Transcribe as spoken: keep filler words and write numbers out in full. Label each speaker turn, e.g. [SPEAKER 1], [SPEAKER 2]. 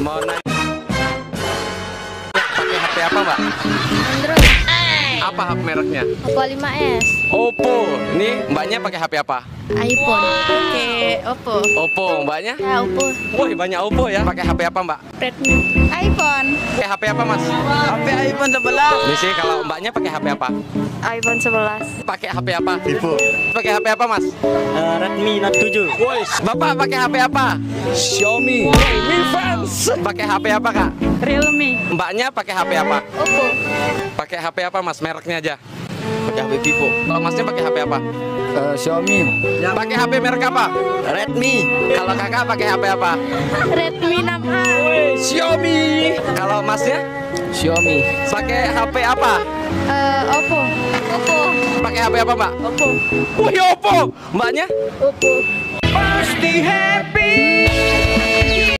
[SPEAKER 1] Mau nanya pakai H P apa, Mbak?
[SPEAKER 2] Android.
[SPEAKER 1] Apa H P mereknya?
[SPEAKER 2] Oppo lima S.
[SPEAKER 1] Oppo. Ini Mbaknya pakai H P apa?
[SPEAKER 2] iPhone. Oke, Oppo.
[SPEAKER 1] Oppo, Mbaknya?
[SPEAKER 2] Ya, Oppo.
[SPEAKER 1] Wih, banyak Oppo ya. Pakai H P apa, Mbak?
[SPEAKER 2] Redmi. iPhone.
[SPEAKER 1] Pakai H P apa, Mas?
[SPEAKER 3] H P iPhone sebelas.
[SPEAKER 1] Ini sih kalau Mbaknya pakai H P apa?
[SPEAKER 2] iPhone sebelas.
[SPEAKER 1] Pakai H P apa?
[SPEAKER 3] Vivo.
[SPEAKER 1] Pakai H P apa, Mas?
[SPEAKER 3] Uh, Redmi Note tujuh.
[SPEAKER 1] Woi, Bapak pakai H P apa?
[SPEAKER 3] Xiaomi.
[SPEAKER 1] Mi Fans. Pakai H P apa, Kak?
[SPEAKER 2] Realme.
[SPEAKER 1] Mbaknya pakai H P apa?
[SPEAKER 2] Oppo.
[SPEAKER 1] Pakai H P apa, Mas? Mereknya aja.
[SPEAKER 3] Pakai H P Vivo.
[SPEAKER 1] Kalau Masnya pakai H P apa?
[SPEAKER 3] Uh, Xiaomi.
[SPEAKER 1] Pakai H P merek apa?
[SPEAKER 3] Redmi.
[SPEAKER 1] Kalau Kakak pakai H P apa?
[SPEAKER 2] Redmi enam A.
[SPEAKER 1] Xiaomi. Kalau Masnya
[SPEAKER 3] Xiaomi.
[SPEAKER 1] pakai H P apa?
[SPEAKER 2] Eh, Oppo. Oppo.
[SPEAKER 1] Pakai H P apa, Mbak?
[SPEAKER 2] Oppo.
[SPEAKER 1] Wih, Oppo. Mbaknya?
[SPEAKER 2] Oppo.
[SPEAKER 1] Pasti happy.